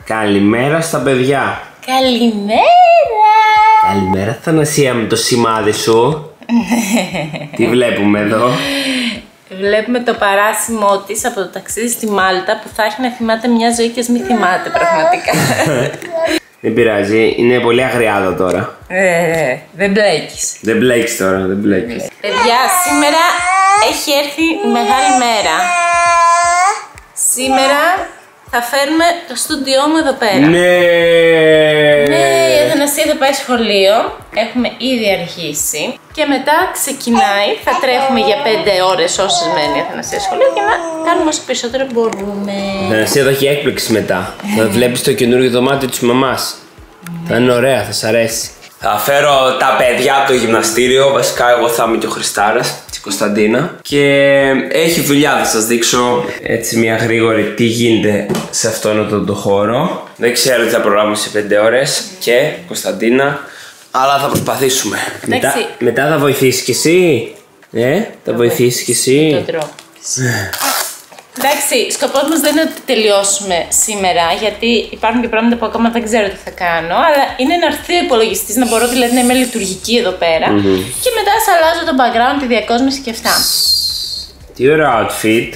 Καλημέρα στα παιδιά. Καλημέρα. Καλημέρα Θανασία με το σημάδι σου. Τι βλέπουμε εδώ? Βλέπουμε το παράσημο της από το ταξίδι στη Μάλτα που θα έχει να θυμάται μια ζωή και ας μην θυμάται πραγματικά. Δεν πειράζει, είναι πολύ αγριάδα τώρα. Δεν μπλέκεις. Δεν μπλέκεις τώρα, δεν μπλέκεις. Παιδιά, σήμερα έχει έρθει η μεγάλη μέρα. Σήμερα θα φέρουμε το στούντιό μου εδώ πέρα. Ναι! Ναι, η Αθανασία θα πάει σχολείο. Έχουμε ήδη αρχίσει. Και μετά ξεκινάει, θα τρέχουμε για 5 ώρες όσες μένει η Αθανασία σχολείο και να κάνουμε όσο περισσότερο μπορούμε. Η Αθανασία θα έχει έκπληξη μετά. Θα βλέπεις το καινούργιο δωμάτιο της μαμάς. Θα είναι ωραία, θα σ' αρέσει. Θα φέρω τα παιδιά από το γυμναστήριο. Βασικά εγώ θα είμαι και ο Χριστάρας της Κωνσταντίνα. Και έχει δουλειά, θα σας δείξω έτσι μια γρήγορη τι γίνεται σε αυτόν τον χώρο. Δεν ξέρω τι θα προγράμμω σε 5 ώρες. Και Κωνσταντίνα, αλλά θα προσπαθήσουμε. Μετά θα βοηθήσεις κι εσύ. Θα βοηθήσεις κι εσύ. Το τρώω. Εντάξει, σκοπός μας δεν είναι ότι τελειώσουμε σήμερα, γιατί υπάρχουν και πράγματα που ακόμα δεν ξέρω τι θα κάνω, αλλά είναι να έρθει ο υπολογιστής, να μπορώ δηλαδή να είμαι λειτουργική εδώ πέρα και μετά σας αλλάζω το background, τη διακόσμηση και αυτά. Τι ωραίο outfit.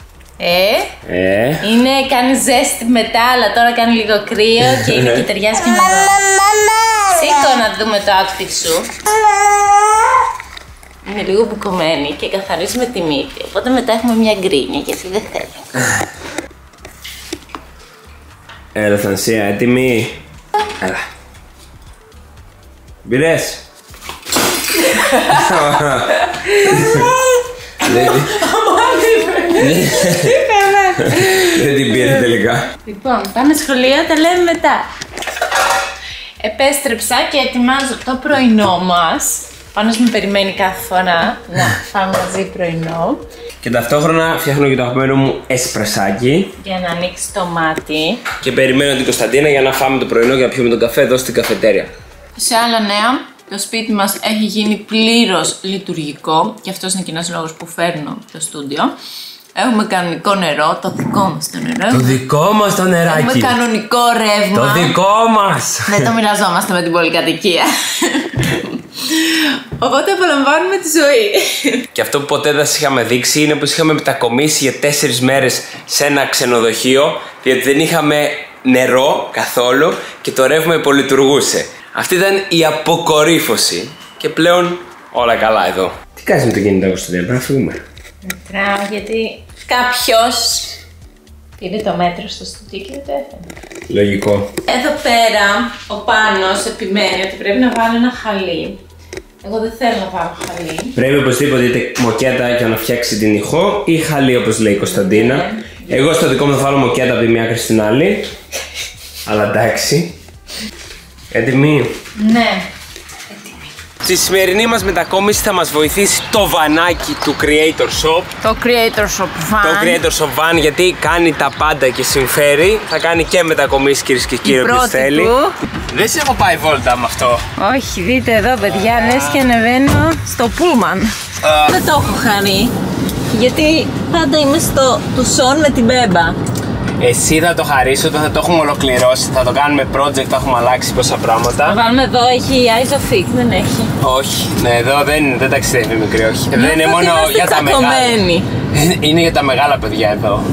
Είναι, κάνει ζέστη μετά, αλλά τώρα κάνει λίγο κρύο και είναι και ταιριάζει και με εδώ. Σήκω να δούμε το outfit σου. Είναι λίγο μπουκωμένη και καθαρίζουμε τη μύτη, οπότε μετά έχουμε μια γκρίνια γιατί δεν θέλω. Έλα Θανασία, έτοιμη? Έλα. Μπήρες? Δεν την πήρε τελικά. Λοιπόν, πάμε σχολείο, τα λέμε μετά. Επέστρεψα και ετοιμάζω το πρωινό μας. Πάνος με περιμένει κάθε φορά να φάμε μαζί πρωινό. Και ταυτόχρονα φτιάχνω και το αγαπημένο μου εσπρεσάκι. Για να ανοίξει το μάτι. Και περιμένω την Κωνσταντίνα για να φάμε το πρωινό και να πιούμε τον καφέ εδώ στην καφετέρια. Σε άλλα νέα, το σπίτι μας έχει γίνει πλήρως λειτουργικό. Και αυτός είναι και ένας λόγος που φέρνω το στούντιο. Έχουμε κανονικό νερό, το δικό μας το νερό. Το δικό μας το νεράκι. Έχουμε κανονικό ρεύμα. Το δικό μας. Δεν το μοιραζόμαστε με την πολυκατοικία. Οπότε απολαμβάνουμε τη ζωή. Και αυτό που ποτέ δεν σας είχαμε δείξει είναι πως είχαμε μετακομίσει για 4 μέρες σε ένα ξενοδοχείο, διότι δεν είχαμε νερό καθόλου και το ρεύμα υπολειτουργούσε. Αυτή ήταν η αποκορύφωση. Και πλέον όλα καλά εδώ. Τι κάνεις με το κινητό Κωνσταντίνα, πρέπει να φύγουμε. Μετράω γιατί κάποιος πήρε το μέτρο στο στούντιο και δεν το έφερε. Λογικό. Εδώ πέρα ο Πάνος επιμένει ότι πρέπει να βάλω ένα χαλί. Εγώ δεν θέλω να βάλω χαλί. Πρέπει οπωσδήποτε είτε μοκέτα για να φτιάξει την ηχό ή χαλί όπως λέει η Κωνσταντίνα. Εγώ στο δικό μου θα βάλω μοκέτα από τη μία άκρη στην άλλη. Αλλά εντάξει. Έτοιμοι? Ναι. Στη σημερινή μας μετακόμιση θα μας βοηθήσει το βανάκι του Creator Shop. Το Creator Shop Van. Το Creator Shop Van, γιατί κάνει τα πάντα και συμφέρει. Θα κάνει και μετακομίσεις κυρίες και κύριοι όποιος θέλει. Δεν σε έχω πάει βόλτα με αυτό. Όχι, δείτε εδώ παιδιά, λες και ανεβαίνω στο Pullman. Δεν το έχω χαρεί, γιατί πάντα είμαι στο τουσόν με την μπέμπα. Εσύ θα το χαρίσω, θα το έχουμε ολοκληρώσει. Θα το κάνουμε project, θα έχουμε αλλάξει πόσα πράγματα. Θα βάλουμε εδώ, έχει Isofix, δεν έχει. Όχι, ναι, εδώ δεν ταξιδεύει μικρή, όχι. Δεν είναι μόνο για τα μεγάλα. Είναι για τα μεγάλα παιδιά εδώ.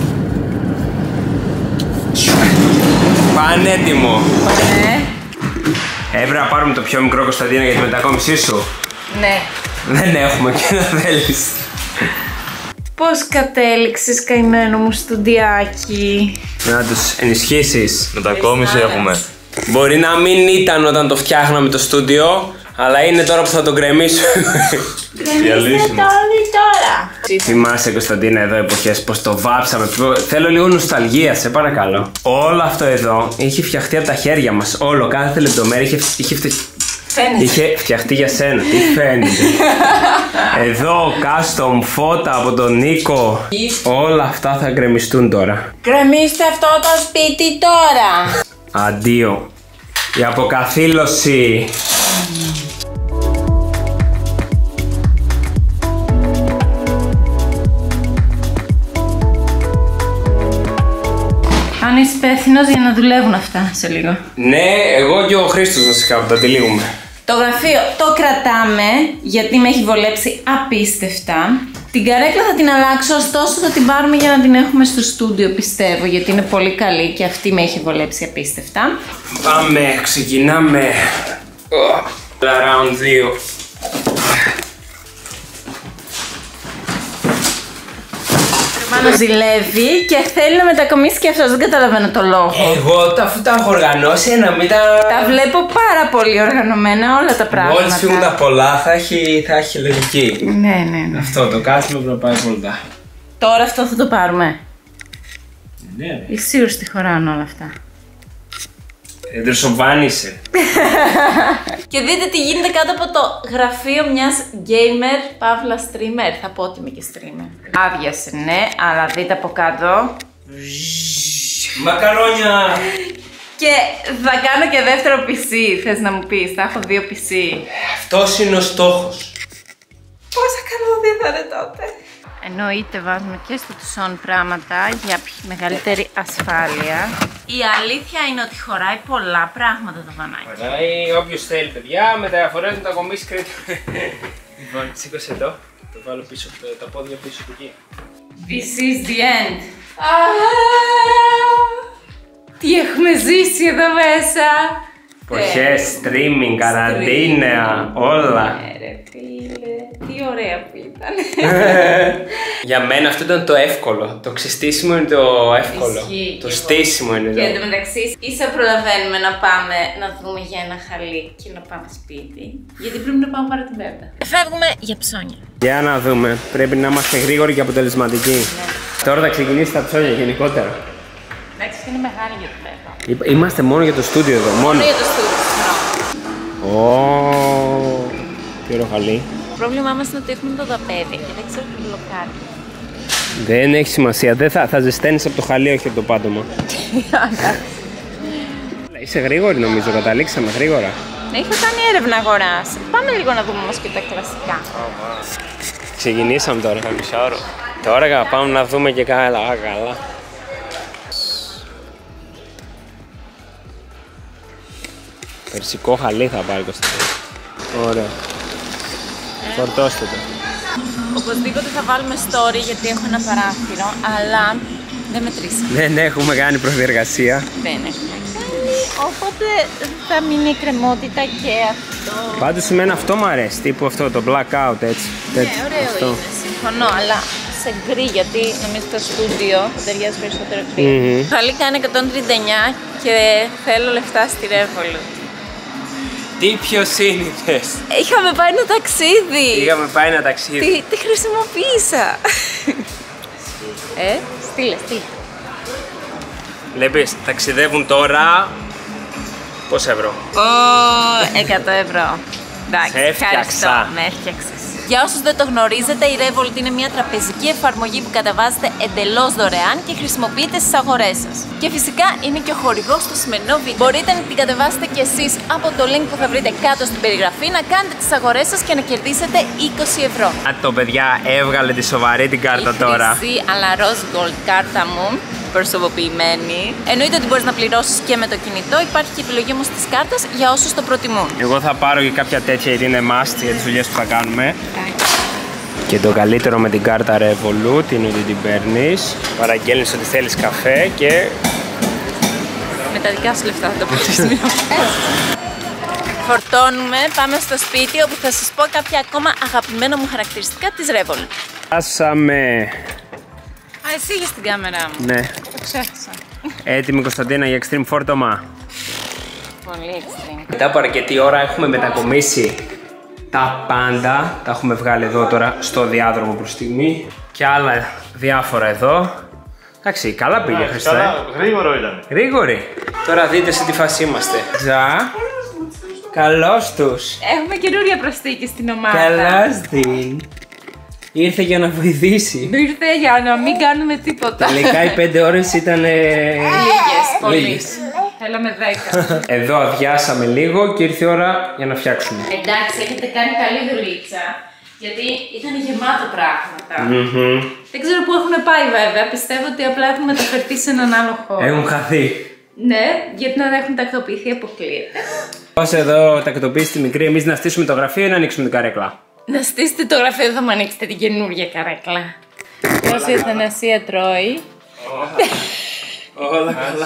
Πανέτοιμο. Έπρεπε να πάρουμε το πιο μικρό Κωνσταντίνα για τη μετακόμισή σου. Ναι. Δεν έχουμε και να θέλεις. Πώς κατέληξες καημένο μου στουντιάκι? Να τους ενισχύσεις. Μετακόμιση έχουμε. Μπορεί να μην ήταν όταν το φτιάχναμε το στούντιο, αλλά είναι τώρα που θα το γκρεμίσουμε. Γκρεμίστε το όλοι τώρα. Θυμάσαι Κωνσταντίνα εδώ εποχές πως το βάψαμε? Θέλω λίγο νοσταλγία, σε παρακαλώ. Όλο αυτό εδώ είχε φτιαχτεί από τα χέρια μας. Όλο, κάθε λεπτομέρεια είχε φτιαχτεί για σένα. Τι φαίνεται? Εδώ custom φώτα από τον Νίκο. Όλα αυτά θα γκρεμιστούν τώρα. Γκρεμίστε αυτό το σπίτι τώρα. Αντίο. Η αποκαθήλωση. είσαι υπεύθυνος για να δουλεύουν αυτά σε λίγο. Ναι, εγώ και ο Χρήστος βασικά που τα τυλίγουμε. Το γραφείο το κρατάμε γιατί με έχει βολέψει απίστευτα. Την καρέκλα θα την αλλάξω, ωστόσο θα την πάρουμε για να την έχουμε στο στούντιο, πιστεύω, γιατί είναι πολύ καλή και αυτή με έχει βολέψει απίστευτα. Πάμε, ξεκινάμε. Round 2. Μάνο ζηλεύει και θέλει να μετακομίσει και αυτός, δεν καταλαβαίνω το λόγο. Εγώ αφού τα έχω οργανώσει να μην τα βλέπω πάρα πολύ οργανωμένα όλα τα πράγματα. Μόλις φύγουν τα πολλά θα έχει λογική. Ναι. Αυτό το κάθισμα πρέπει να πάει πολύ. Τώρα αυτό θα το πάρουμε. Ναι. Είσαι σίγουρος ότι χωράνε όλα αυτά? Εντροσοβάνησε. Και δείτε τι γίνεται κάτω από το γραφείο μιας gamer παύλα streamer. Θα πω ότι είμαι και streamer. Άδειασε, ναι, αλλά δείτε από κάτω. Μακαρόνια! Και θα κάνω και δεύτερο PC, θες να μου πεις, θα έχω 2 PC. Αυτός είναι ο στόχος. Πόσα καλώδια θα είναι τότε? Εννοείται βάζουμε και στο τουσόν πράγματα για μεγαλύτερη ασφάλεια. Η αλήθεια είναι ότι χωράει πολλά πράγματα το βανάκι. Χωράει όποιος θέλει, παιδιά, με τα διαφορές μου τα κομίσει κρέτη. Λοιπόν, σήκωσε εδώ, το βάλω πίσω, τα πόδια πίσω από εκεί. This is the end. Τι έχουμε ζήσει εδώ μέσα. Εποχές, streaming, καραντίνα, όλα. Ρε φίλε, τι ωραία που ήταν. Για μένα αυτό ήταν το εύκολο. Το ξεστήσιμο είναι το εύκολο. Το στήσιμο είναι Και το. εντωμεταξύ, ίσα προλαβαίνουμε να πάμε να δούμε για ένα χαλί και να πάμε σπίτι. Γιατί πρέπει να πάμε πάρα την Πέμπτα. Φεύγουμε για ψώνια. Για να δούμε. Πρέπει να είμαστε γρήγοροι και αποτελεσματικοί. Τώρα θα ξεκινήσει τα ψώνια γενικότερα. Εντάξει, είναι μεγάλη για την Πέμπτα. Είμαστε μόνο για το στούντιο εδώ. Μόνο για το στούντιο. Τι ωραίο χαλί. Το πρόβλημά μας είναι ότι έχουμε το δαπέδι και δεν ξέρω τι μπλοκάρει. Δεν έχει σημασία. Δεν θα ζεσταίνεις από το χαλί, όχι από το πάτωμα. Είσαι γρήγορη νομίζω, καταλήξαμε γρήγορα. Έχω κάνει έρευνα αγοράς. Πάμε λίγο να δούμε όμως και τα κλασικά. Ξεκινήσαμε τώρα, μισάωρο. Τώρα πάμε να δούμε και καλά. Περσικό χαλί θα πάρει Κωνσταντίνα. Ωραία. Φορτώστε το. Οπωσδήποτε θα βάλουμε story γιατί έχω ένα παράθυρο, αλλά δεν μετρήσαμε. Δεν έχουμε κάνει προδιεργασία. Δεν έχουμε κάνει, οπότε θα μείνει η κρεμότητα και αυτό. Πάντως εμένα αυτό μου αρέσει, τύπου αυτό το blackout έτσι. Ναι, ωραίο είναι, συμφωνώ, αλλά σε γκρι γιατί νομίζω το στούντιο θα ταιριάζει περισσότερο γκρι. Το χαλί κάνει 139 και θέλω λεφτά στη Revolut. Τι πιο σύνηθες. Είχαμε πάει ένα ταξίδι. Τι χρησιμοποίησα. Στείλε. Βλέπεις, ταξιδεύουν τώρα. Πόσα ευρώ? 100 ευρώ. Εντάξει, ευχαριστώ. Με έφτιαξες. Για όσους δεν το γνωρίζετε, η Revolut είναι μια τραπεζική εφαρμογή που καταβάζετε εντελώς δωρεάν και χρησιμοποιείτε στις αγορές σας. Και φυσικά είναι και ο χορηγός στο σημερινό βίντεο. Μπορείτε να την κατεβάσετε κι εσείς από το link που θα βρείτε κάτω στην περιγραφή, να κάνετε τις αγορές σας και να κερδίσετε 20 ευρώ. Το παιδιά έβγαλε τη σοβαρή την κάρτα τώρα. Η χρυσή αλλά rose gold κάρτα μου, προσωποποιημένη. Εννοείται ότι μπορείς να πληρώσεις και με το κινητό. Υπάρχει και επιλογή όμως της κάρτας για όσους το προτιμούν. Εγώ θα πάρω και κάποια τέτοια γιατί είναι must για τις δουλειές που θα κάνουμε. Και το καλύτερο με την κάρτα Revolut είναι ότι την παίρνεις, παραγγέλνεις ότι θέλεις καφέ και... Με τα δικά σου λεφτά θα το πληρώσουμε. Φορτώνουμε, πάμε στο σπίτι όπου θα σας πω κάποια ακόμα αγαπημένα μου χαρακτηριστικά της Revolut. Φτάσαμε. Εσύ είχες την κάμερά μου. Ναι. Το ξέχασα. Έτοιμη Κωνσταντίνα για extreme φόρτωμα. Πολύ extreme. Μετά από αρκετή ώρα έχουμε μετακομίσει τα πάντα. Τα έχουμε βγάλει εδώ τώρα στο διάδρομο προς στιγμή. Και άλλα διάφορα εδώ. Εντάξει, καλά πήγε Χριστέ. Γρήγορο ήταν. Γρήγορη. Τώρα δείτε σε τι φάση είμαστε. Τζα. Καλώς τους. Έχουμε καινούρια προσθήκη στην ομάδα. Καλώς την. Ήρθε για να βοηθήσει. Ήρθε για να μην κάνουμε τίποτα. Τελικά οι 5 ώρες ήταν Λίγες. Θέλαμε 10. Εδώ αδειάσαμε λίγο και ήρθε η ώρα για να φτιάξουμε. Εντάξει, έχετε κάνει καλή δουλίτσα. Γιατί ήταν γεμάτο πράγματα. Δεν ξέρω πού έχουν πάει βέβαια. Πιστεύω ότι απλά έχουν μεταφερθεί σε έναν άλλο χώρο. Έχουν χαθεί. Ναι, γιατί να έχουν τακτοποιηθεί αποκλείεται. Όσο εδώ τακτοποιήσει τη μικρή, εμείς να στήσουμε το γραφείο ή να ανοίξουμε την καρέκλα. Να στήσετε το γραφείο, δεν θα μου ανοίξετε την καινούργια καρέκλα. Όσο η Αθανασία τρώει. Όλα καλά.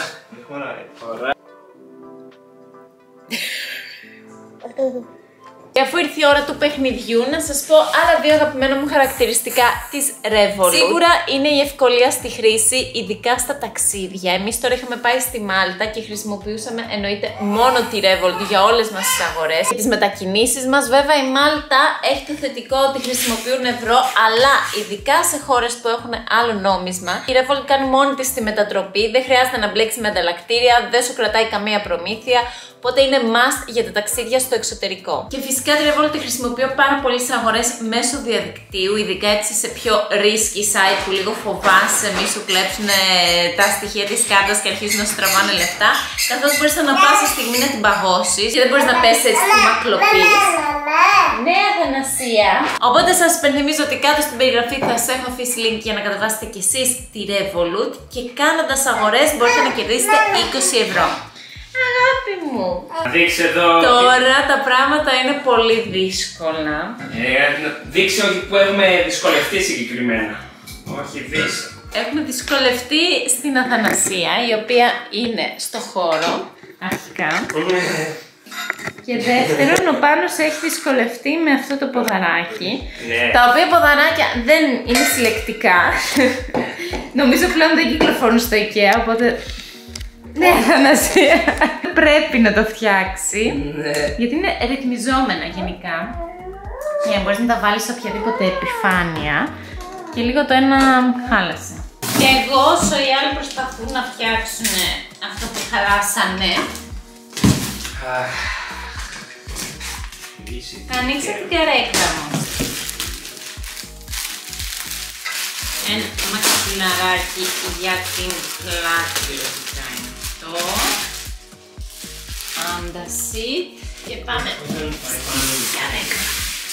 Και αφού ήρθε η ώρα του παιχνιδιού, να σας πω άλλα δύο αγαπημένα μου χαρακτηριστικά της Revolut. Σίγουρα είναι η ευκολία στη χρήση, ειδικά στα ταξίδια. Εμείς τώρα είχαμε πάει στη Μάλτα και χρησιμοποιούσαμε εννοείται μόνο τη Revolut για όλες μας τις αγορές και τις μετακινήσεις μας. Βέβαια η Μάλτα έχει το θετικό ότι χρησιμοποιούν ευρώ, αλλά ειδικά σε χώρες που έχουν άλλο νόμισμα, η Revolut κάνει μόνη της τη μετατροπή, δεν χρειάζεται να μπλέξει με ανταλλακτήρια, δεν σου κρατάει καμία προμήθεια. Οπότε είναι must για τα ταξίδια στο εξωτερικό. Και φυσικά τη Revolut τη χρησιμοποιώ πάρα πολύ σε αγορές μέσω διαδικτύου, ειδικά έτσι σε πιο risky site που λίγο φοβάσαι μη σου κλέψουν τα στοιχεία της κάρτας και αρχίζουν να σου τραβάνε λεφτά. Καθώς μπορείς ανά πάσα στιγμή να την παγώσεις και δεν μπορείς να πέσεις έτσι στη μακλοπής. Ναι, Αθανασία. Οπότε σας υπενθυμίζω ότι κάτω στην περιγραφή θα σας έχω αφήσει link για να κατεβάσετε κι εσείς τη Revolut και κάνοντας αγορές μπορείτε να κερδίσετε 20 ευρώ. Αγάπη μου! Δείξε εδώ. Τώρα τα πράγματα είναι πολύ δύσκολα. Δείξε όχι που έχουμε δυσκολευτεί συγκεκριμένα. Όχι δείξε. Έχουμε δυσκολευτεί στην Αθανασία, η οποία είναι στο χώρο, αρχικά. Και δεύτερον, ο Πάνος έχει δυσκολευτεί με αυτό το ποδαράκι. Τα οποία ποδαράκια δεν είναι συλλεκτικά. Νομίζω πλέον δεν κυκλοφορούν στο IKEA, οπότε... Ναι, Αθανασία. Πρέπει να το φτιάξει. Γιατί είναι ρυθμιζόμενα γενικά. Και μπορείς να τα βάλεις σε οποιαδήποτε επιφάνεια. Και λίγο το ένα χάλασε. Και εγώ όσο οι άλλοι προσπαθούν να φτιάξουν αυτό που χαλάσανε. Θα ανοίξω την καρέκλα μου. Ένα μαξιλαράκι για την πλάτη. Αντασίτ και πάμε στην καρέκλα.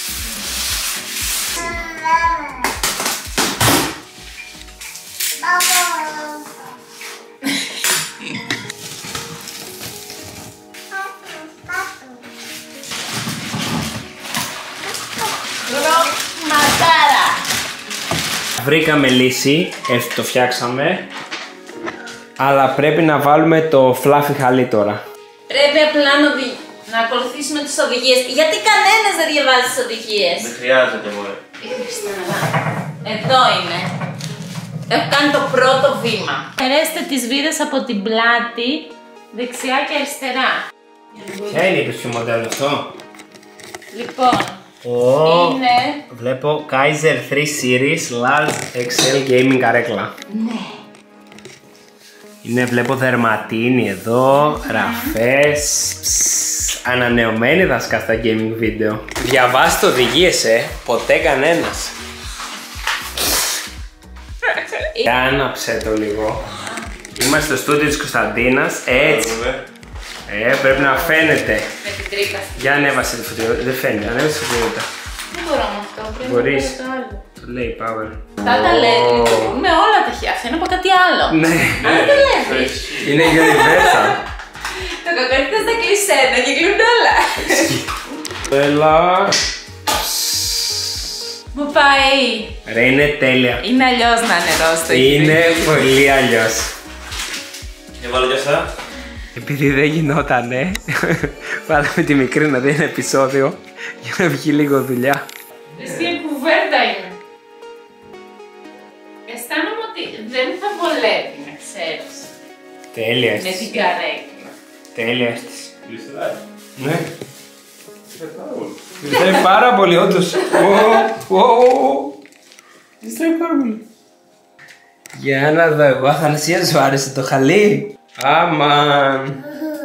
Ματάρα! Βρήκαμε λύση, έτσι το φτιάξαμε. Αλλά πρέπει να βάλουμε το φλάφι χαλί τώρα. Πρέπει απλά να ακολουθήσουμε τις οδηγίες. Γιατί κανένας δεν διαβάζει τις οδηγίες. Δεν χρειάζεται μόνο. Εδώ είναι. Έχω κάνει το πρώτο βήμα. Αφαιρέστε τις βίδες από την πλάτη, δεξιά και αριστερά. Ποια είναι η πιο μοντέλο αυτό? Λοιπόν, είναι... Βλέπω Kaiser 3 Series Large XL Gaming καρέκλα. Ναι. Είναι, βλέπω δερματίνη εδώ, ραφές, ανανεωμένη δασκά στα gaming βίντεο. Διαβάστε οδηγίες, ποτέ κανένας. Άναψε το λίγο. Είμαστε στο στούντιο της Κωνσταντίνας, έτσι. Πρέπει να φαίνεται. Με την τρύπα. Για ανέβασε τη φωτεινότητα, δεν φαίνεται, ανέβασε τη φωτεινότητα. Δεν μπορώ με αυτό, πρέπει Μπορείς. να το άλλο. Το λέει power. Αυτά τα λέει, λειτουργούν με όλα τα χέρια. Αυτό είναι από κάτι άλλο. Ναι. Αν δεν βλέπεις. Είναι universal. Το κακό είναι στα κλεισέ, να κυκλούν όλα. Έλα. Μου πάει. Ρε, είναι τέλεια. Είναι αλλιώς να νερό στο Είναι πολύ αλλιώς. Για βάλω κι αυτά. Επειδή δεν γινότανε, βάλαμε τη μικρή να δει ένα επεισόδιο για να βγει λίγο δουλειά. Τι κουβέρτα είναι. Αισθάνομαι ότι δεν θα βολεύει, να ξέρεις. Τέλεια Με έστεις. την καρέκλα. Τέλεια έστεις. Γλιστράει. Ναι. Γλιστράει πάρα πολύ, όντως. Γλιστράει πάρα πολύ. Για να δω, εγώ Αθανασία σου άρεσε το χαλί. Αμάν.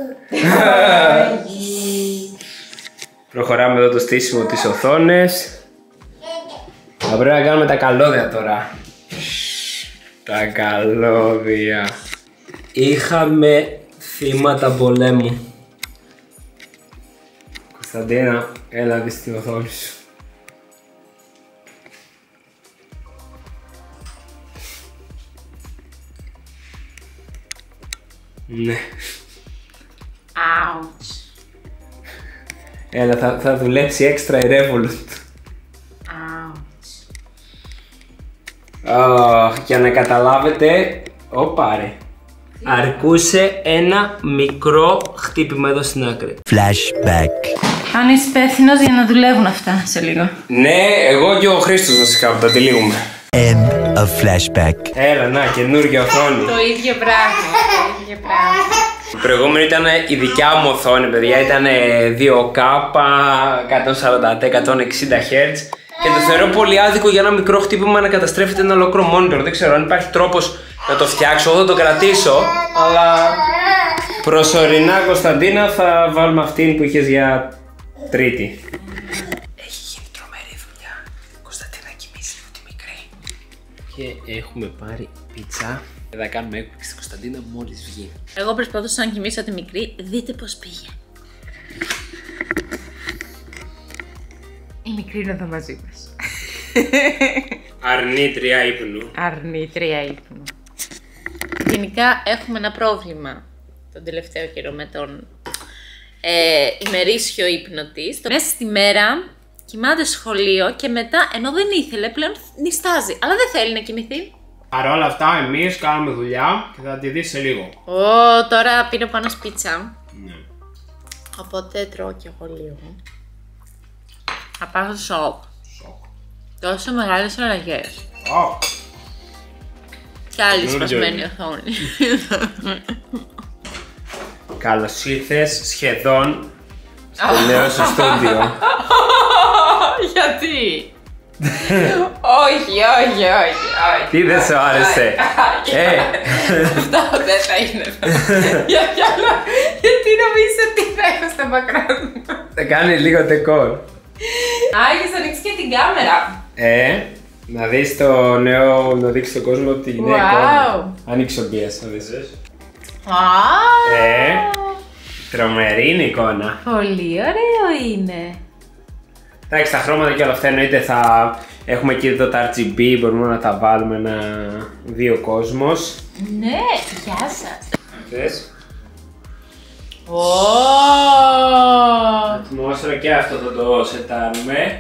Προχωράμε εδώ το στήσιμο της οθόνες. Θα πρέπει να κάνουμε τα καλώδια τώρα. Τα καλώδια. Είχαμε θύματα πολέμου. Κωνσταντίνα, έλα δεις την οθόνη σου. Ναι. Ouch. Έλα, θα δουλέψει έξτρα η Revolut. Ouch. Για να καταλάβετε, πάρε. Αρκούσε ένα μικρό χτύπημα εδώ στην άκρη. Flashback. Αν είσαι υπεύθυνος για να δουλεύουν αυτά σε λίγο. Ναι, εγώ και ο Χρήστος βασικά που τα τυλίγουμε. End of flashback. Έλα, να, καινούργια οθόνη. Το ίδιο πράγμα. Η προηγούμενη ήταν η δικιά μου οθόνη, παιδιά. Ήταν 2K, 140, 160 Hz. Και το θεωρώ πολύ άδικο για ένα μικρό χτύπημα να καταστρέφεται ένα ολόκληρο monitor. Δεν ξέρω αν υπάρχει τρόπος να το φτιάξω. Εγώ θα το κρατήσω, αλλά προσωρινά, Κωνσταντίνα, θα βάλουμε αυτήν που είχες για τρίτη. Έχει γίνει τρομερή δουλειά. Κωνσταντίνα, κοιμήσει λίγο τη μικρή. Και έχουμε πάρει πίτσα. Θα κάνουμε έκπληξη στην Κωνσταντίνα μόλις βγει. Εγώ προσπαθούσα να κοιμήσω τη μικρή, δείτε πως πήγε. Η μικρή είναι εδώ μαζί μας. Αρνήτρια ύπνου. Αρνήτρια ύπνου. Γενικά έχουμε ένα πρόβλημα τον τελευταίο καιρό με τον ημερήσιο ύπνο της. Μέσα στη μέρα κοιμάται σχολείο και μετά, ενώ δεν ήθελε, πλέον νηστάζει. Αλλά δεν θέλει να κοιμηθεί. Παρ' όλα αυτά, εμείς κάνουμε δουλειά και θα τη δεις σε λίγο. Τώρα πίνω πάνω σπίτσα. Ναι. Οπότε τρώω κι εγώ λίγο. Θα πάω στο σοκ. Τόσο μεγάλες αλλαγές. Κι άλλη σπασμένη οθόνη. Καλώς ήρθες σχεδόν στο νέο σου στούντιο. Γιατί? Όχι. Τι δεν σου άρεσε? Αυτό δεν θα είναι. Γιατί νομίζω ότι θα έχω στα background. Θα κάνει λίγο τεκόρ. Έχεις ανοίξει και την κάμερα. Να δεις το νέο, να δείξεις στον κόσμο τη νέα εικόνα. Ανοίξε ο Μπίας, να δεις. Τρομερή είναι η εικόνα. Πολύ ωραίο είναι. Εντάξει, τα χρώματα και όλα αυτά εννοείται θα έχουμε και εδώ τα RGB, μπορούμε να τα βάλουμε ένα δύο κόσμος. Ναι, γεια σας. Θες? Ατμόσφαιρα και αυτό θα το σετάρουμε.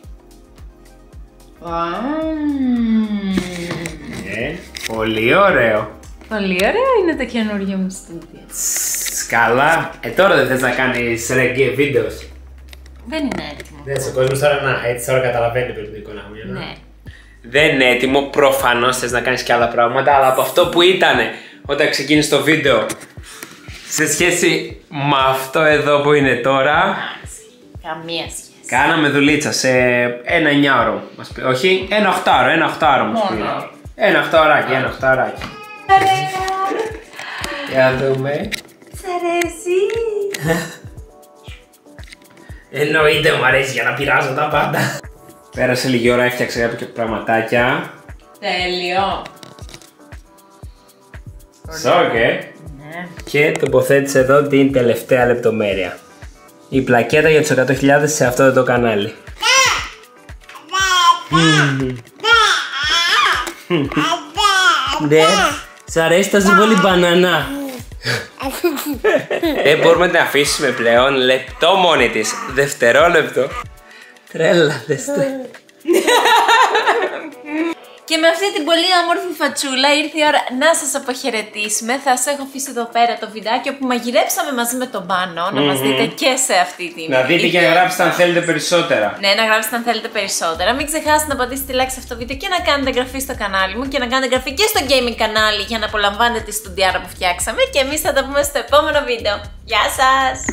Πολύ ωραίο. Πολύ ωραίο είναι το καινούργιο μου στούντιο. Καλά. Τώρα δεν θες να κάνεις reggae βίντεο? Δεν είναι έτοιμο. Δεν, ο κόσμος τώρα έτσι τώρα καταλαβαίνει περί την εικόνα μου. Ναι. Δεν είναι έτοιμο, προφανώς θες να κάνεις και άλλα πράγματα, αλλά από αυτό που ήταν όταν ξεκίνησε το βίντεο σε σχέση με αυτό εδώ που είναι τώρα, καμία σχέση. κάναμε δουλίτσα σε ένα 9ωρο. Όχι, ένα 8ωρο μας πήρε. Ένα 8ωράκι. Για να δούμε. Σ' αρέσει? Εννοείται μου αρέσει για να πειράζω τα πάντα. Πέρασε λίγη ώρα, έφτιαξα κάποια πραγματάκια. Τέλειο. Σοκ, Ναι. Και τοποθέτησε εδώ την τελευταία λεπτομέρεια. Η πλακέτα για τους 100.000 σε αυτό το κανάλι. Ναι, σ' αρέσει, θα σου βάλει μπανανά. Δεν μπορούμε να την αφήσουμε πλέον λεπτό μόνη της. Δευτερόλεπτο. Τρέλα, δες το. Και με αυτή την πολύ όμορφη φατσούλα ήρθε η ώρα να σας αποχαιρετήσουμε. Θα σας έχω αφήσει εδώ πέρα το βιντεάκι που μαγειρέψαμε μαζί με τον Πάνο. Να μας δείτε και σε αυτή την. Να δείτε και να γράψετε αν θέλετε περισσότερα. Ναι, να γράψετε αν θέλετε περισσότερα. Μην ξεχάσετε να πατήσετε like σε αυτό το βίντεο και να κάνετε εγγραφή στο κανάλι μου και να κάνετε εγγραφή και στο gaming κανάλι για να απολαμβάνετε τη στουντιάρα που φτιάξαμε. Και εμείς θα τα πούμε στο επόμενο βίντεο. Γεια σας!